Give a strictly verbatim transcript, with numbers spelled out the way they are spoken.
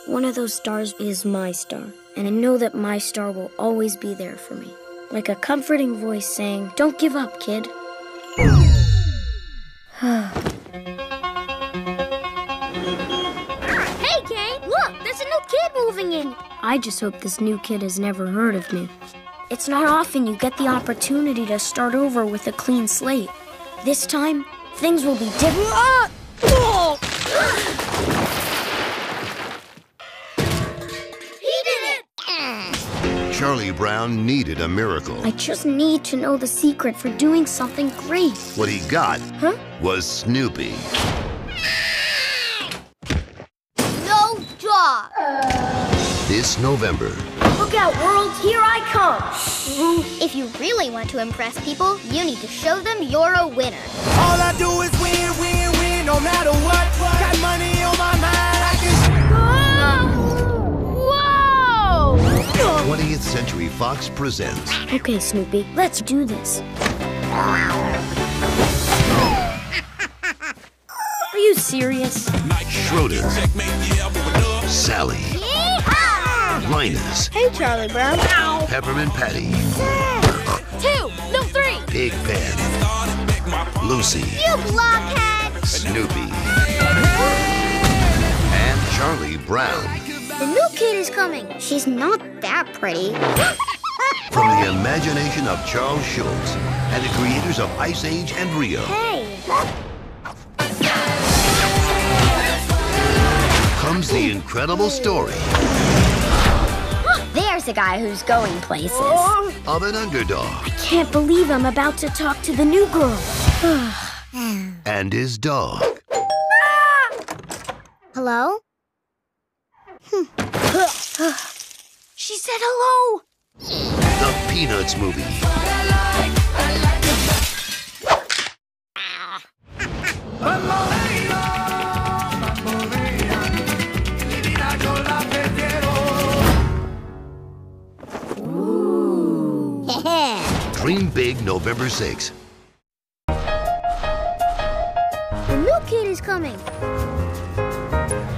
One of those stars is my star, and I know that my star will always be there for me. Like a comforting voice saying, "Don't give up, kid." Hey, Kane, look, there's a new kid moving in. I just hope this new kid has never heard of me. It's not often you get the opportunity to start over with a clean slate. This time, things will be different. Ah! Oh! He did it! Charlie Brown needed a miracle. I just need to know the secret for doing something great. What he got Huh? was Snoopy. No job. This November, Look out, world, here I come. If you really want to impress people, you need to show them you're a winner. All I do is win, win, win, no matter what. Got money on my mind, I can... Whoa! twentieth Century Fox presents Okay, Snoopy, let's do this. Are you serious? Schroeder, Sally, Yeehaw! Linus, Hey, Charlie Brown. Ow! Peppermint Patty, Two, no, three. Pig Pen, Lucy, You blockhead. Snoopy, and Charlie Brown. The new kid is coming. She's not that pretty. From the imagination of Charles Schulz and the creators of Ice Age and Rio Hey. comes the incredible story There's a guy who's going places. of an underdog Can't believe I'm about to talk to the new girl. and his dog. Hello? She said hello. The Peanuts movie. Dream big November sixth. The new kid is coming.